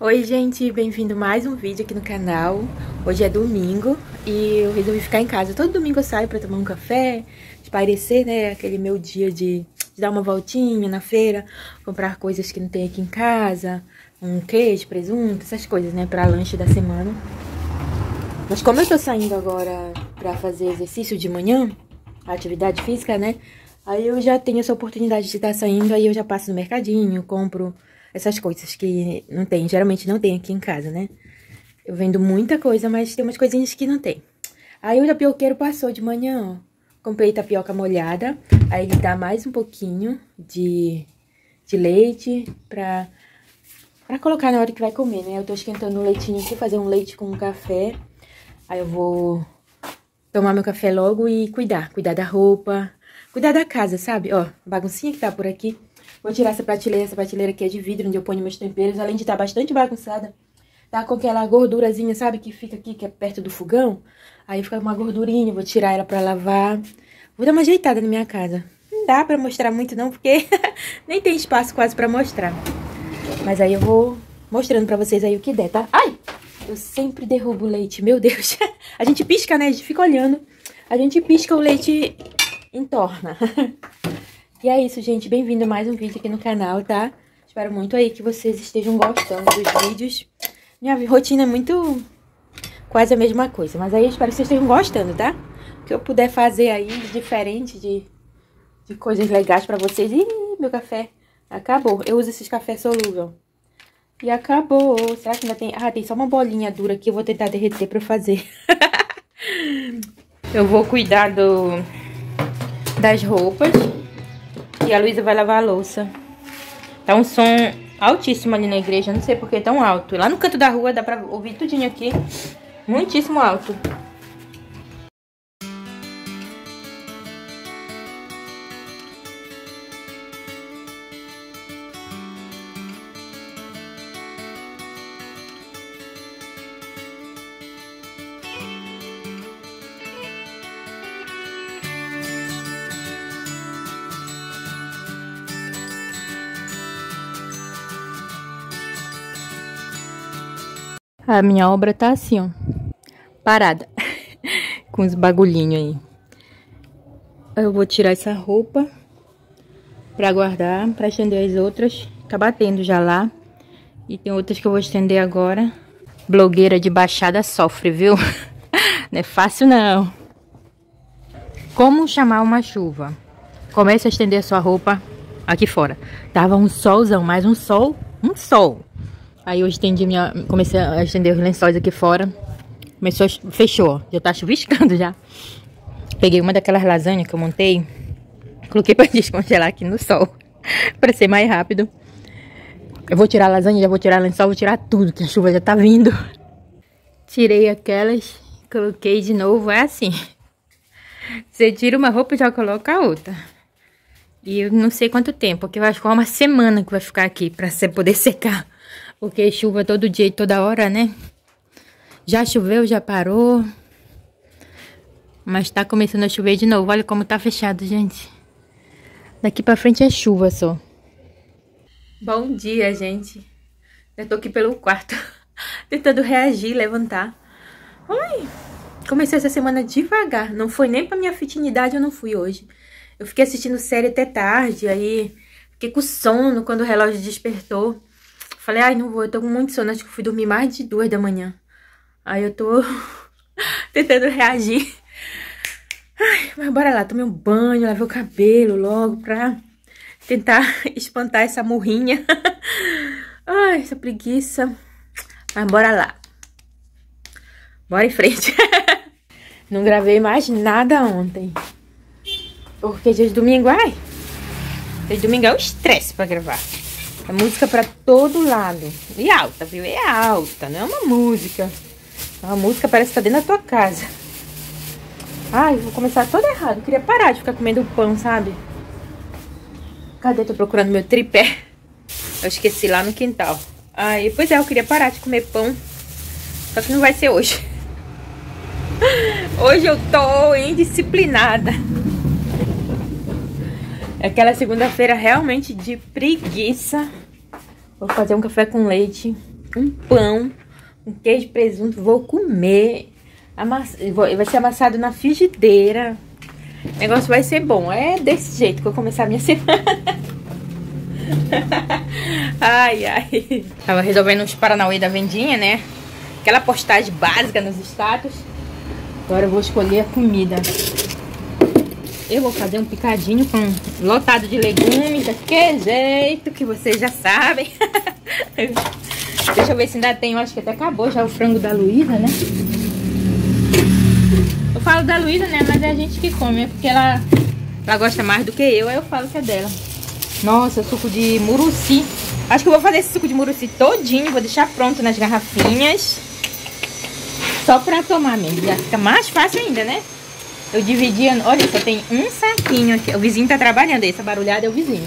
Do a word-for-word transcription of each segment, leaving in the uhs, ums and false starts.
Oi gente, bem-vindo a mais um vídeo aqui no canal. Hoje é domingo e eu resolvi ficar em casa. Todo domingo eu saio pra tomar um café, espairecer, né, aquele meu dia de, de dar uma voltinha na feira, comprar coisas que não tem aqui em casa, um queijo, presunto, essas coisas, né, pra lanche da semana. Mas como eu tô saindo agora pra fazer exercício de manhã, atividade física, né, aí eu já tenho essa oportunidade de estar saindo, aí eu já passo no mercadinho, compro essas coisas que não tem, geralmente não tem aqui em casa, né? Eu vendo muita coisa, mas tem umas coisinhas que não tem. Aí o tapioqueiro passou de manhã, ó. Comprei tapioca molhada, aí ele dá mais um pouquinho de, de leite pra, pra colocar na hora que vai comer, né? Eu tô esquentando o leitinho aqui, fazer um leite com um café. Aí eu vou tomar meu café logo e cuidar, cuidar da roupa, cuidar da casa, sabe? Ó, a baguncinha que tá por aqui. Vou tirar essa prateleira, essa prateleira aqui é de vidro, onde eu ponho meus temperos, além de estar bastante bagunçada. Tá com aquela gordurazinha, sabe, que fica aqui, que é perto do fogão. Aí fica uma gordurinha, vou tirar ela pra lavar. Vou dar uma ajeitada na minha casa. Não dá pra mostrar muito não, porque nem tem espaço quase pra mostrar. Mas aí eu vou mostrando pra vocês aí o que der, tá? Ai! Eu sempre derrubo o leite, meu Deus. A gente pisca, né, a gente fica olhando. A gente pisca, o leite entorna. E é isso, gente. Bem-vindo a mais um vídeo aqui no canal, tá? Espero muito aí que vocês estejam gostando dos vídeos. Minha rotina é muito... quase a mesma coisa. Mas aí eu espero que vocês estejam gostando, tá? O que eu puder fazer aí de diferente, de, de coisas legais pra vocês. Ih, meu café acabou. Eu uso esses cafés solúvel. E acabou. Será que ainda tem... Ah, tem só uma bolinha dura aqui. Eu vou tentar derreter pra eu fazer. Eu vou cuidar do... das roupas. E a Luísa vai lavar a louça. Tá um som altíssimo ali na igreja. Não sei por que é tão alto. Lá no canto da rua dá pra ouvir tudinho aqui. Muitíssimo alto. A minha obra tá assim, ó, parada, com os bagulhinhos aí. Eu vou tirar essa roupa pra guardar, pra estender as outras. Tá batendo já lá. E tem outras que eu vou estender agora. Blogueira de Baixada sofre, viu? Não é fácil, não. Como chamar uma chuva? Comece a estender a sua roupa aqui fora. Tava um solzão, mais um sol, um sol. Aí eu estendi minha... comecei a estender os lençóis aqui fora. Começou, fechou, já tá chuviscando já. Peguei uma daquelas lasanhas que eu montei. Coloquei pra descongelar aqui no sol. Pra ser mais rápido. Eu vou tirar a lasanha, já vou tirar o lençol, vou tirar tudo, que a chuva já tá vindo. Tirei aquelas, coloquei de novo, é assim. Você tira uma roupa e já coloca a outra. E eu não sei quanto tempo, porque eu acho que é uma semana que vai ficar aqui pra você poder secar. Porque chuva todo dia e toda hora, né? Já choveu, já parou. Mas tá começando a chover de novo. Olha como tá fechado, gente. Daqui pra frente é chuva só. Bom dia, gente. Eu tô aqui pelo quarto. Tentando reagir, levantar. Ai, comecei essa semana devagar. Não foi nem pra minha fitinidade, eu não fui hoje. Eu fiquei assistindo série até tarde. Aí fiquei com sono quando o relógio despertou. Falei, ai, não vou, eu tô com muito sono, acho que fui dormir mais de duas da manhã. Aí eu tô tentando reagir. Ai, mas bora lá, tomei um banho, lavei o cabelo logo pra tentar espantar essa murrinha. Ai, essa preguiça. Mas bora lá. Bora em frente. Não gravei mais nada ontem. Porque dia de domingo, ai, dia de domingo é um estresse pra gravar. É música pra todo lado. E alta, viu? É alta, não é uma música. É uma música, parece que tá dentro da tua casa. Ai, vou começar todo errado. Eu queria parar de ficar comendo pão, sabe? Cadê? Tô procurando meu tripé. Eu esqueci lá no quintal. Ai, pois é, eu queria parar de comer pão. Só que não vai ser hoje. Hoje eu tô indisciplinada. É aquela segunda-feira realmente de preguiça. Vou fazer um café com leite. um pão, um queijo, presunto. Vou comer. Amass... Vai ser amassado na frigideira. O negócio vai ser bom. É desse jeito que eu vou começar a minha semana. Ai, ai. Tava resolvendo os paranauê da vendinha, né? Aquela postagem básica nos status. Agora eu vou escolher a comida. Eu vou fazer um picadinho com lotado de legumes. Daquele jeito que vocês já sabem. Deixa eu ver se ainda tem. Eu acho que até acabou já o frango da Luísa, né? Eu falo da Luísa, né? Mas é a gente que come. É porque ela, ela gosta mais do que eu. Aí eu falo que é dela. Nossa, suco de muruci. Acho que eu vou fazer esse suco de muruci todinho. Vou deixar pronto nas garrafinhas. Só pra tomar mesmo. Já fica mais fácil ainda, né? Eu dividi... Olha, só tem um saquinho aqui. O vizinho tá trabalhando aí. Essa barulhada é o vizinho.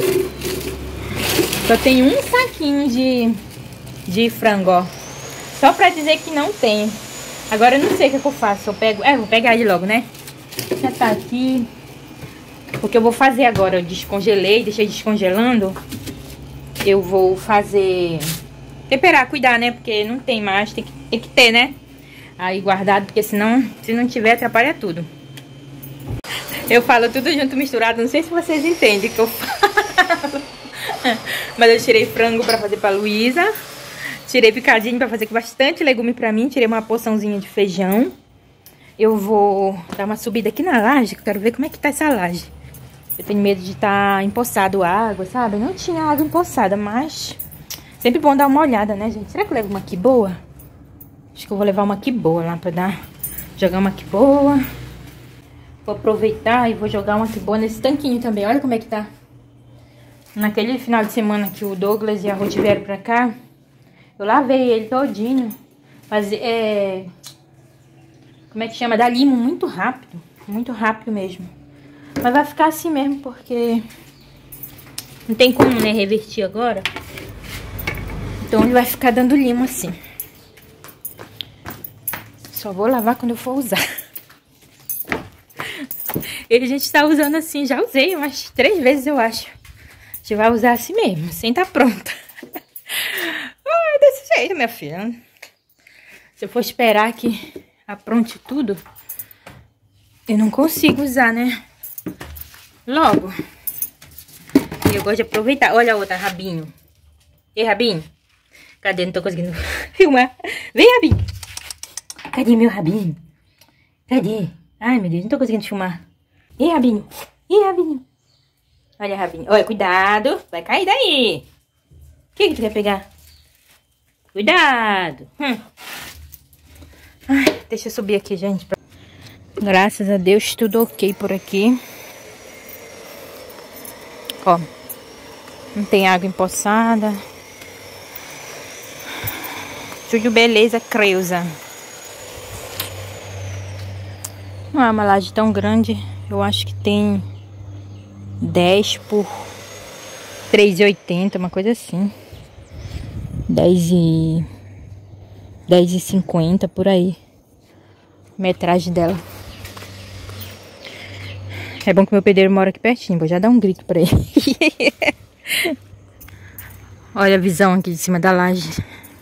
Só tem um saquinho de, de frango, ó. Só pra dizer que não tem. Agora eu não sei o que, é que eu faço. Eu pego... É, vou pegar ele logo, né? Já tá aqui... Porque eu vou fazer agora, eu descongelei, deixei descongelando. Eu vou fazer... Temperar, cuidar, né? Porque não tem mais, tem que, tem que ter, né? Aí guardado, porque senão, se não tiver, atrapalha tudo. Eu falo tudo junto, misturado, não sei se vocês entendem o que eu falo. Mas eu tirei frango pra fazer pra Luísa. Tirei picadinho pra fazer com bastante legume pra mim. Tirei uma porçãozinha de feijão. Eu vou dar uma subida aqui na laje, que eu quero ver como é que tá essa laje. Eu tenho medo de estar empoçado água, sabe? Não tinha água empoçada, mas... Sempre bom dar uma olhada, né, gente? Será que eu levo uma aqui boa? Acho que eu vou levar uma aqui boa lá pra dar... Jogar uma aqui boa. Vou aproveitar e vou jogar uma aqui boa nesse tanquinho também. Olha como é que tá. Naquele final de semana que o Douglas e a Ruth vieram pra cá, eu lavei ele todinho. Mas é... Como é que chama? Dá limo muito rápido. Muito rápido mesmo. Mas vai ficar assim mesmo, porque não tem como, né, revertir agora. Então ele vai ficar dando limo assim. Só vou lavar quando eu for usar. Ele a gente tá usando assim, já usei umas três vezes, eu acho. A gente vai usar assim mesmo, sem tá pronta. Ai, desse jeito, minha filha. Se eu for esperar que apronte tudo, eu não consigo usar, né? Logo. E eu gosto de aproveitar. Olha a outra, Rabinho. Ei, Rabinho. Cadê? Não tô conseguindo filmar. Vem, Rabinho. Cadê meu Rabinho? Cadê? Ai, meu Deus, não tô conseguindo filmar. Ei, Rabinho. Ei, Rabinho. Olha, Rabinho. Olha, cuidado. Vai cair daí. O que que tu quer pegar? Cuidado. Hum. Ai, deixa eu subir aqui, gente. Graças a Deus, tudo ok por aqui. Ó, não tem água empoçada. Tudo beleza, Creuza. Não é uma laje tão grande. Eu acho que tem dez por três e oitenta, uma coisa assim. dez e... dez e cinquenta, por aí. Metragem dela. É bom que meu pedreiro mora aqui pertinho. Vou já dar um grito pra ele. Olha a visão aqui de cima da laje.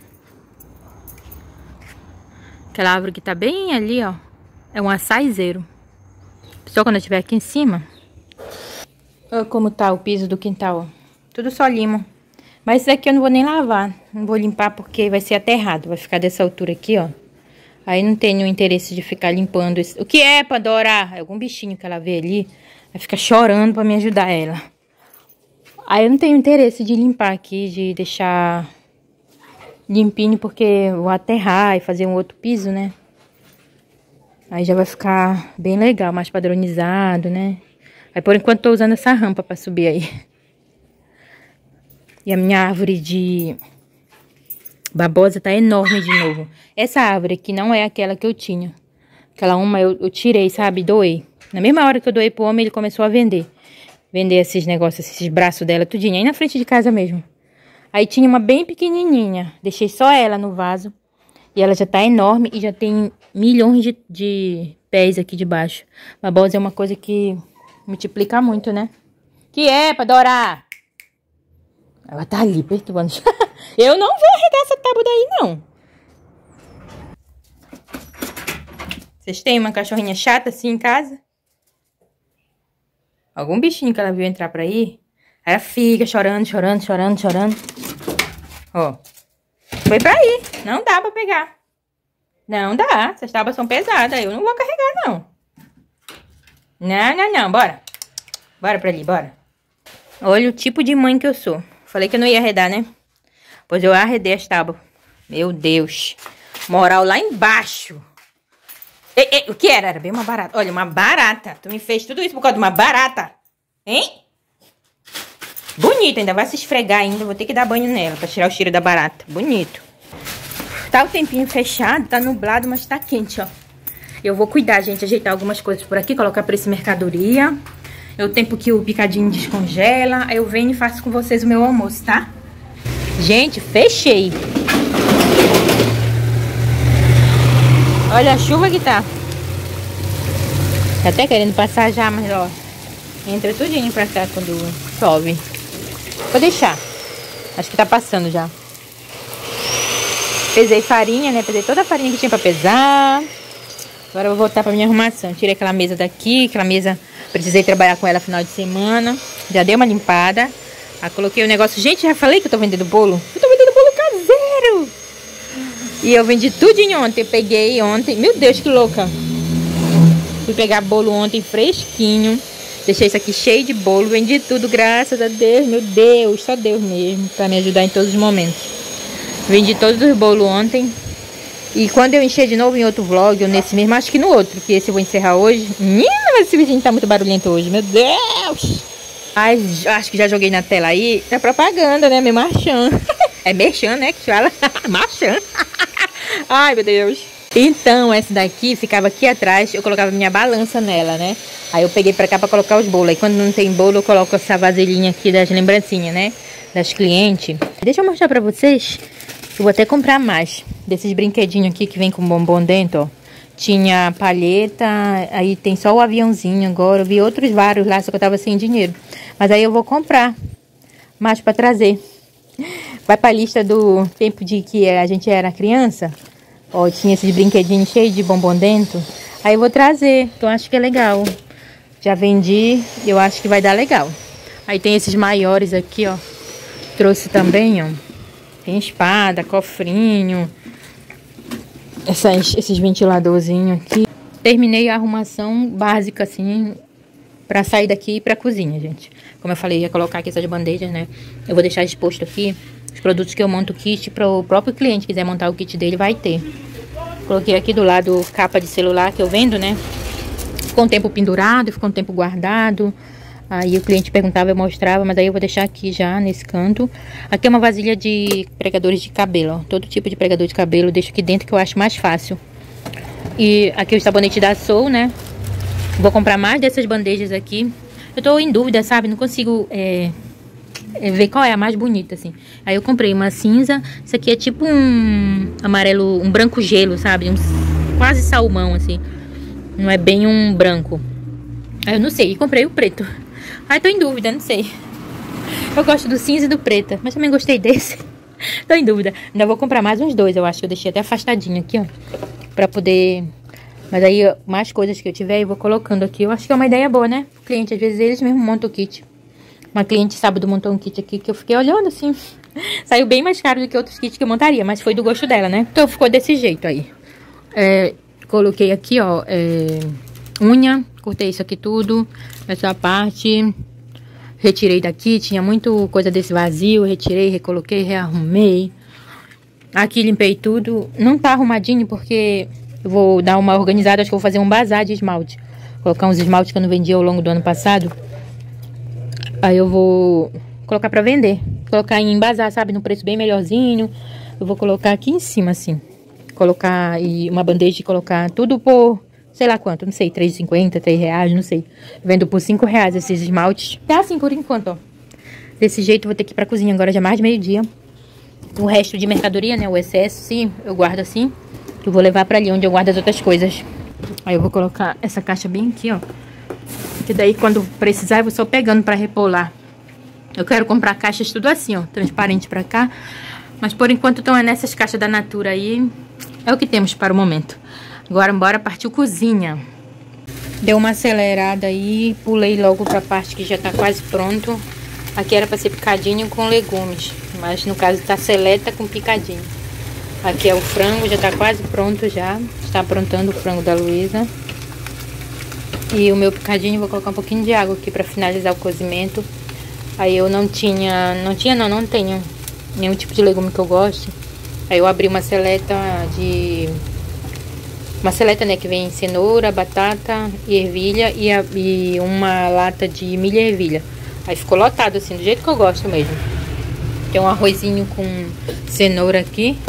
Aquela árvore que tá bem ali, ó. É um açaizeiro. Só quando eu estiver aqui em cima. Olha como tá o piso do quintal, ó. Tudo só limo. Mas isso aqui eu não vou nem lavar. Não vou limpar porque vai ser aterrado. Vai ficar dessa altura aqui, ó. Aí não tenho interesse de ficar limpando isso. O que é, Pandora? É algum bichinho que ela vê ali. Vai ficar chorando pra me ajudar ela. Aí eu não tenho interesse de limpar aqui, de deixar limpinho, porque eu vou aterrar e fazer um outro piso, né? Aí já vai ficar bem legal, mais padronizado, né? Aí por enquanto tô usando essa rampa pra subir aí. E a minha árvore de babosa tá enorme de novo. Essa árvore aqui não é aquela que eu tinha. Aquela uma eu, eu tirei, sabe? Doei. Na mesma hora que eu doei pro homem, ele começou a vender. Vender esses negócios, esses braços dela, tudinho. Aí na frente de casa mesmo. Aí tinha uma bem pequenininha. Deixei só ela no vaso. E ela já tá enorme e já tem milhões de, de pés aqui de baixo. Babosa é uma coisa que multiplica muito, né? Que é, Pandora? Ela tá ali perturbando. Eu não vou arregar essa tábua daí, não. Vocês têm uma cachorrinha chata assim em casa? Algum bichinho que ela viu entrar por aí? Ela fica chorando, chorando, chorando, chorando. Ó. Foi pra aí. Não dá pra pegar. Não dá. Essas tábuas são pesadas. Eu não vou carregar, não. Não, não, não. Bora. Bora pra ali, bora. Olha o tipo de mãe que eu sou. Falei que eu não ia arredar, né? Pois eu arredei as tábuas. Meu Deus. Moral lá embaixo. Ei, ei, o que era? Era bem uma barata. Olha, uma barata. Tu me fez tudo isso por causa de uma barata. Hein? Bonito. Ainda vai se esfregar ainda. Vou ter que dar banho nela pra tirar o cheiro da barata. Bonito. Tá o tempinho fechado. Tá nublado, mas tá quente, ó. Eu vou cuidar, gente. Ajeitar algumas coisas por aqui. Colocar por esse mercadoria. É o tempo que o picadinho descongela. Aí eu venho e faço com vocês o meu almoço, tá? Gente, fechei. Olha a chuva que tá. Tá até querendo passar já, mas ó. Entra tudinho pra cá quando chove. Vou deixar. Acho que tá passando já. Pesei farinha, né? Pesei toda a farinha que tinha pra pesar. Agora eu vou voltar pra minha arrumação. Tirei aquela mesa daqui. Aquela mesa, precisei trabalhar com ela final de semana. Já dei uma limpada. Aí coloquei o negócio. Gente, já falei que eu tô vendendo bolo? Eu tô vendendo bolo caseiro. E eu vendi tudinho ontem. Eu peguei ontem. Meu Deus, que louca. Fui pegar bolo ontem fresquinho. Deixei isso aqui cheio de bolo. Vendi tudo, graças a Deus. Meu Deus, só Deus mesmo. Pra me ajudar em todos os momentos. Vendi todos os bolos ontem. E quando eu encher de novo em outro vlog, ou nesse mesmo, acho que no outro, que esse eu vou encerrar hoje. Menina, mas esse vizinho tá muito barulhento hoje. Meu Deus. Mas acho que já joguei na tela aí. É propaganda, né? Meu marchand. É merchan, né? Que fala. Marchand. Ai, meu Deus. Então, essa daqui ficava aqui atrás. Eu colocava minha balança nela, né? Aí eu peguei pra cá pra colocar os bolos. Aí quando não tem bolo, eu coloco essa vasilhinha aqui das lembrancinhas, né? Das clientes. Deixa eu mostrar pra vocês. Eu vou até comprar mais. Desses brinquedinhos aqui que vem com bombom dentro, ó. Tinha palheta. Aí tem só o aviãozinho agora. Eu vi outros vários lá, só que eu tava sem dinheiro. Mas aí eu vou comprar mais pra trazer. Vai pra lista do tempo de que a gente era criança. Ó, tinha esses brinquedinhos cheios de bombom dentro. Aí eu vou trazer, então acho que é legal. Já vendi, eu acho que vai dar legal. Aí tem esses maiores aqui, ó. Trouxe também, ó. Tem espada, cofrinho. Essas, esses ventiladorzinhos aqui. Terminei a arrumação básica, assim, pra sair daqui e ir pra cozinha, gente. Como eu falei, ia colocar aqui essas bandejas, né? Eu vou deixar exposto aqui os produtos que eu monto o kit para o próprio cliente quiser montar o kit dele, vai ter. Coloquei aqui do lado capa de celular que eu vendo, né? Ficou um tempo pendurado, ficou um tempo guardado. Aí o cliente perguntava, eu mostrava, mas aí eu vou deixar aqui já nesse canto. Aqui é uma vasilha de pregadores de cabelo, ó. Todo tipo de pregador de cabelo eu deixo aqui dentro que eu acho mais fácil. E aqui o sabonete da Soul, né? Vou comprar mais dessas bandejas aqui. Eu tô em dúvida, sabe? Não consigo é, é, ver qual é a mais bonita, assim. Aí eu comprei uma cinza. Isso aqui é tipo um amarelo, um branco gelo, sabe? Um, quase salmão, assim. Não é bem um branco. Aí eu não sei. E comprei o preto. Aí tô em dúvida, não sei. Eu gosto do cinza e do preto, mas também gostei desse. Tô em dúvida. Ainda vou comprar mais uns dois, eu acho. Que eu deixei até afastadinho aqui, ó. Pra poder... Mas aí, mais coisas que eu tiver, eu vou colocando aqui. Eu acho que é uma ideia boa, né? O cliente, às vezes, eles mesmos montam o kit. Uma cliente sábado montou um kit aqui que eu fiquei olhando, assim. Saiu bem mais caro do que outros kits que eu montaria, mas foi do gosto dela, né? Então, ficou desse jeito aí. É, coloquei aqui, ó, é, unha. Cortei isso aqui tudo. Essa parte. Retirei daqui. Tinha muito coisa desse vazio. Retirei, recoloquei, rearrumei. Aqui limpei tudo. Não tá arrumadinho porque... Eu vou dar uma organizada, acho que eu vou fazer um bazar de esmalte. Colocar uns esmaltes que eu não vendi ao longo do ano passado. Aí eu vou colocar pra vender. Colocar em bazar, sabe? Num preço bem melhorzinho. Eu vou colocar aqui em cima, assim. Colocar e uma bandeja e colocar tudo por, sei lá quanto, não sei, três reais e cinquenta centavos, três reais, não sei. Vendo por cinco reais esses esmaltes. Tá assim por enquanto, ó. Desse jeito eu vou ter que ir pra cozinha agora, já mais de meio-dia. O resto de mercadoria, né? O excesso, sim, eu guardo assim. Eu vou levar pra ali onde eu guardo as outras coisas. Aí eu vou colocar essa caixa bem aqui, ó. Que daí quando precisar eu vou só pegando pra repor lá. Eu quero comprar caixas tudo assim, ó, transparente pra cá. Mas por enquanto estão nessas caixas da Natura aí. É o que temos para o momento. Agora bora partir cozinha. Deu uma acelerada aí, pulei logo pra parte que já tá quase pronto. Aqui era pra ser picadinho com legumes, mas no caso tá seleta com picadinho. Aqui é o frango, já tá quase pronto já. Está aprontando o frango da Luísa. E o meu picadinho, vou colocar um pouquinho de água aqui pra finalizar o cozimento. Aí eu não tinha, não tinha não, não tenho nenhum tipo de legume que eu goste. Aí eu abri uma seleta de... Uma seleta, né, que vem cenoura, batata e ervilha e, a, e uma lata de milho e ervilha. Aí ficou lotado assim, do jeito que eu gosto mesmo. Tem um arrozinho com cenoura aqui.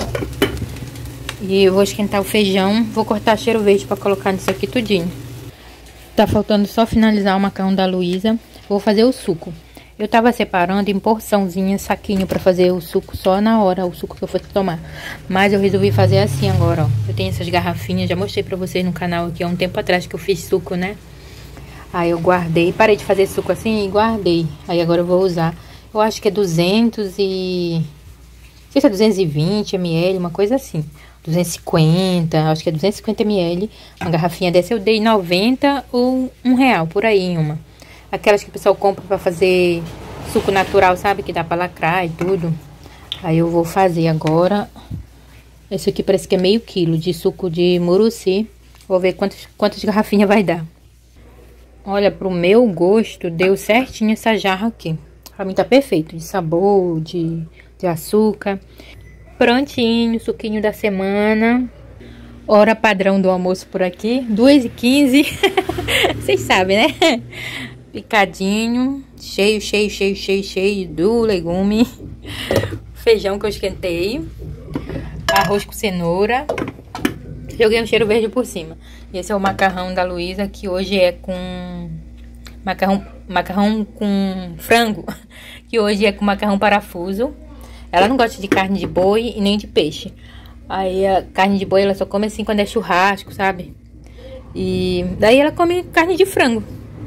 E eu vou esquentar o feijão. Vou cortar cheiro verde pra colocar nisso aqui tudinho. Tá faltando só finalizar o macarrão da Luísa. Vou fazer o suco. Eu tava separando em porçãozinha, saquinho, pra fazer o suco só na hora, o suco que eu fosse tomar. Mas eu resolvi fazer assim agora, ó. Eu tenho essas garrafinhas, já mostrei pra vocês no canal aqui há um tempo atrás que eu fiz suco, né? Aí eu guardei, parei de fazer suco assim e guardei. Aí agora eu vou usar. Eu acho que é duzentos e... Não sei se é duzentos e vinte mililitros, uma coisa assim. duzentos e cinquenta, acho que é duzentos e cinquenta mililitros. Uma garrafinha dessa eu dei noventa ou um real, por aí em uma. Aquelas que o pessoal compra pra fazer suco natural, sabe? Que dá pra lacrar e tudo. Aí eu vou fazer agora. Esse aqui parece que é meio quilo de suco de muruci. Vou ver quantas, quantas garrafinhas vai dar. Olha, pro meu gosto, deu certinho essa jarra aqui. Pra mim tá perfeito. De sabor, de, de açúcar. Prontinho, suquinho da semana. Hora padrão do almoço por aqui. duas e quinze. Vocês sabem, né? Picadinho, cheio, cheio, cheio, cheio, cheio do legume. Feijão que eu esquentei. Arroz com cenoura. Joguei um cheiro verde por cima. E esse é o macarrão da Luísa, que hoje é com... Macarrão, macarrão com frango. Que hoje é com macarrão parafuso. Ela não gosta de carne de boi e nem de peixe. Aí a carne de boi ela só come assim quando é churrasco, sabe? E daí ela come carne de frango.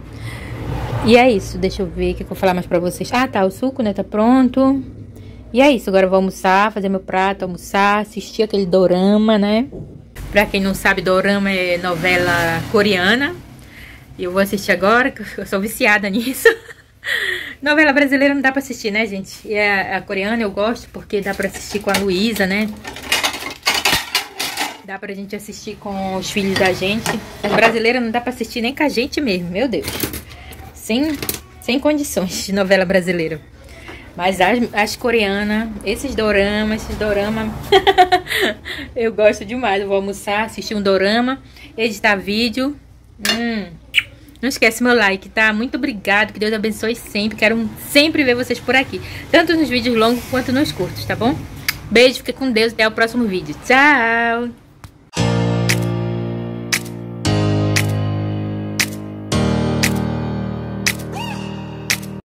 E é isso, deixa eu ver o que eu vou falar mais pra vocês. Ah, tá, o suco, né, tá pronto. E é isso, agora eu vou almoçar, fazer meu prato, almoçar, assistir aquele dorama, né? Pra quem não sabe, dorama é novela coreana. E eu vou assistir agora, que eu sou viciada nisso. Novela brasileira não dá pra assistir, né, gente? E a, a coreana eu gosto porque dá pra assistir com a Luísa, né? Dá pra gente assistir com os filhos da gente. As brasileiras não dá pra assistir nem com a gente mesmo, meu Deus. Sem, sem condições de novela brasileira. Mas as, as coreanas, esses doramas, esses doramas, eu gosto demais. Eu vou almoçar, assistir um dorama, editar vídeo. Hum, não esquece meu like, tá? Muito obrigado, que Deus abençoe sempre. Quero sempre ver vocês por aqui. Tanto nos vídeos longos quanto nos curtos, tá bom? Beijo, fica com Deus, até o próximo vídeo. Tchau!